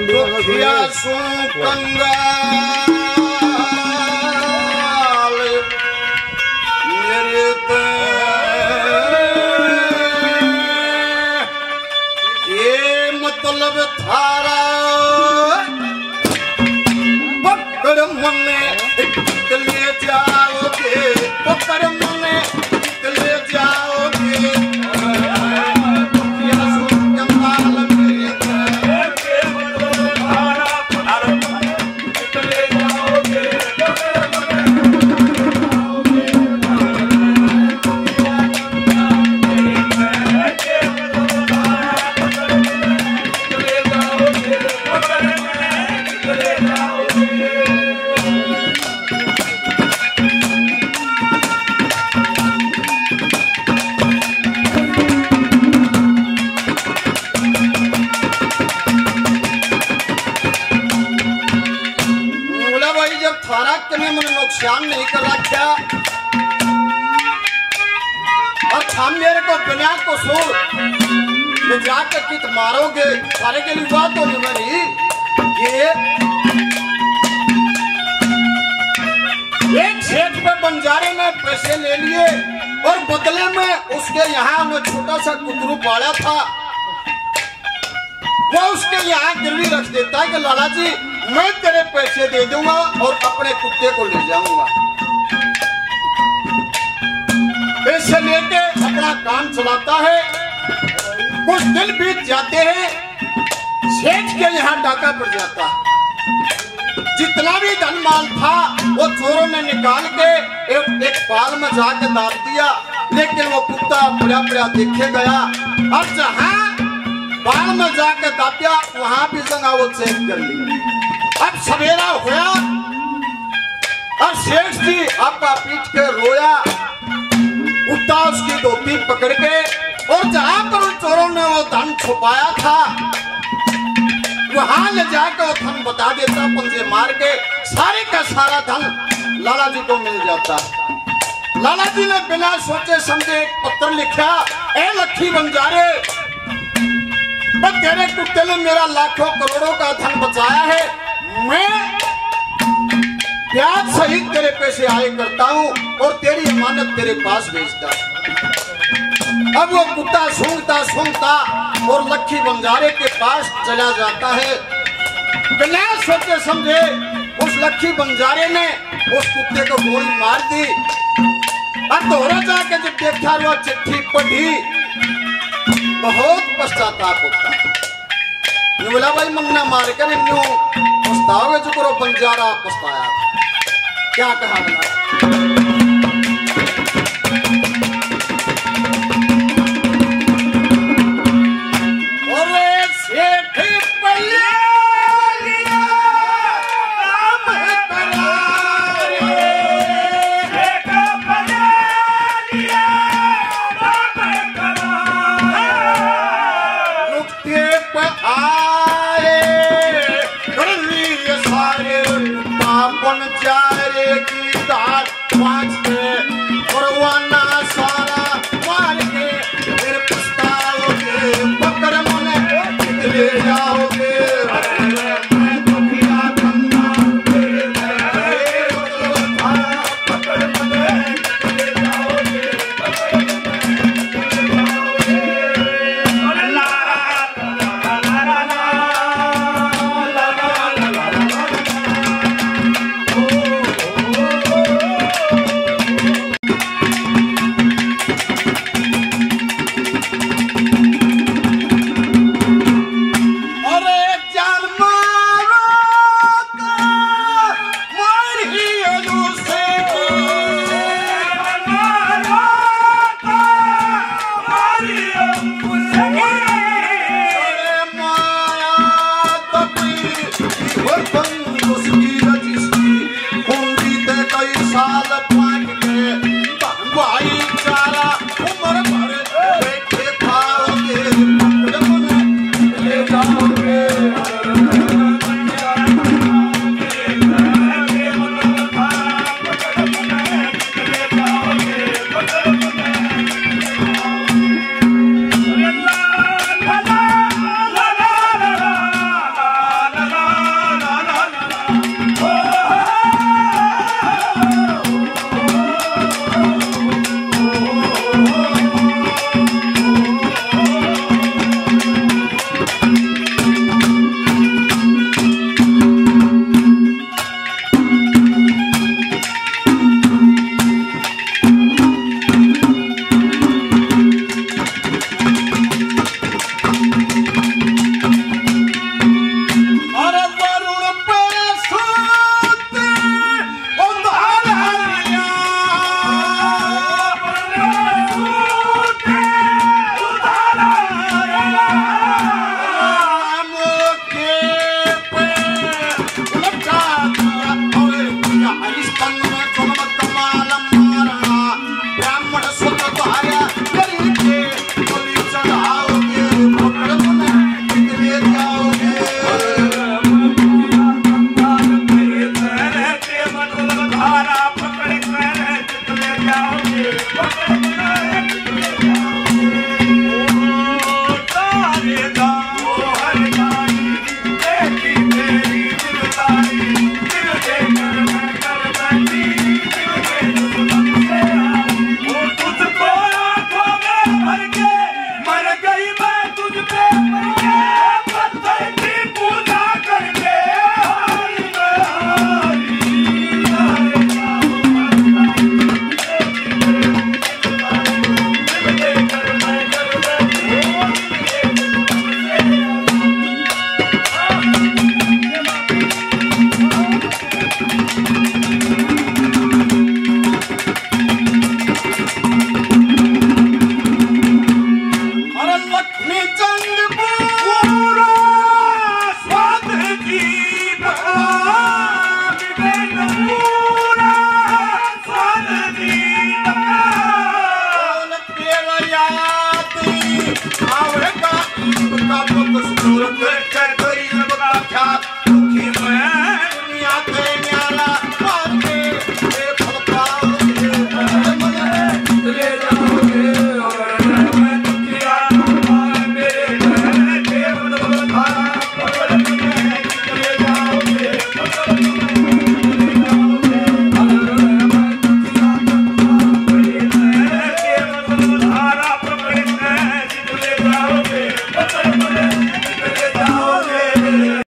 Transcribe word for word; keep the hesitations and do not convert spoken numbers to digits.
दुखिया सु कंगाल मेरे ते ये मतलब थारा पकड़ मने ले जाओगे पकड़ मने ले जाओगे नुकसान नहीं कर रखा और हम मेरे को बिना कसूर में जाकर कित मारोगे सारे के लिए बात होगी मेरी ये एक सेठ पे बंजारे में पैसे ले लिए और बदले में उसके यहाँ उन्हें छोटा सा कुतरू पाला था वो उसके यहाँ गिरवी रख देता है कि लाला जी मैं तेरे पैसे दे दूंगा और अपने कुत्ते को ले जाऊंगा। पैसे लेके अपना काम चलाता है। कुछ दिन बीत जाते हैं सेठ के यहाँ डाका पड़ जाता है। जितना भी धन माल था वो चोरों ने निकाल के एक, एक पाल में जाके डाल दिया लेकिन वो कुत्ता बड़ा बड़ा देखे गया और जहाँ पाल में जाके दापिया वहां भी जगह वो चेक कर ली। अब सवेरा हुआ और सेठ जी आपका पीट के रोया उठा उसकी धोती पकड़ के और जहां पर उन चोरों ने वो धन छुपाया था वहां ले जाकर वो धन बता देता पंजे मार के सारे का सारा धन लाला जी को मिल जाता। लाला जी ने बिना सोचे समझे एक पत्र लिखा, ए लखी बंजारे तेरे कुत्ते ने मेरा लाखों करोड़ों का धन बचाया है, मैं ब्याज सहित तेरे पैसे आए करता हूं और तेरी अमानत तेरे पास भेजता। अब वो कुत्ता सूंघता सूंघता और लखी बंजारे के पास चला जाता है। बिना सोचे समझे उस लखी बंजारे ने उस कुत्ते को गोली मार दी और दोहरा जाके जब देखा वो चिट्ठी पढ़ी बहुत पश्चाताप होता। बोला भाई मंगना मार कर न्यू पछताओगे जो करो बंजारा पछताया। क्या कहा बना Watch चंद पूरा स्वाद जी भगवान बिन पूरा स्वाद जी भगवान केवयाती आवेगा इनका तो सूरत